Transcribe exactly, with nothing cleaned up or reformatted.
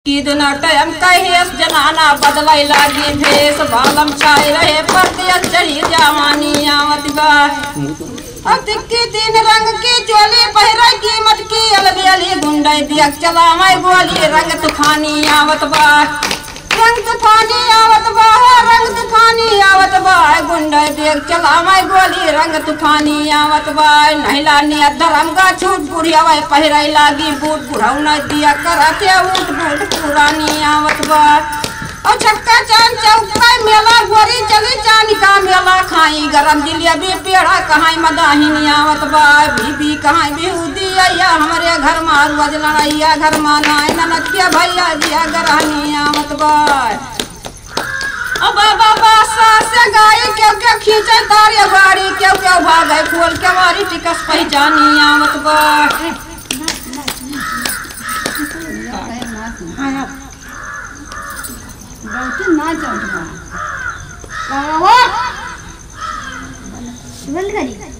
ईद time कहे जनाना बदलाई लागी भेस बालम छाए रहे पर्दे चढ़ी जवानी आवत बा अब तिक्की तीन रंग की चोली पहिरा कीमत की अलबेली गुंडई दिया चला मैं गोली रंग तूफानी आवत बा रंग तूफानी आवत बा रंग तूफानी आवत बा गुंडई दिया चला मैं गोली रंग तूफानी आवत बा नहिला निया धर्म का छूट बुढ़िया वह पहिरा लागी बूट बुढ़ाऊ न दिया करते उठ बूट पुरानी आवत बा और छक्का चांद चौका मेला गोरी चली चांद का मेला खाई गरम जिलेबी पेड़ा कहाँ मदाहिनी आवत बा बीबी कहाँ बिहुदी आया हमारे घर मार रोज लड़ाइया घर माना ननदिया भैया दिया गरानी आवत बा अब बाबा से गाय क्यों क्यों खींचे तारे गाड़ी क्यों क्यों भागे खोल के मारी टिकस पहचानी आवत बा ना जाओ बंद करी।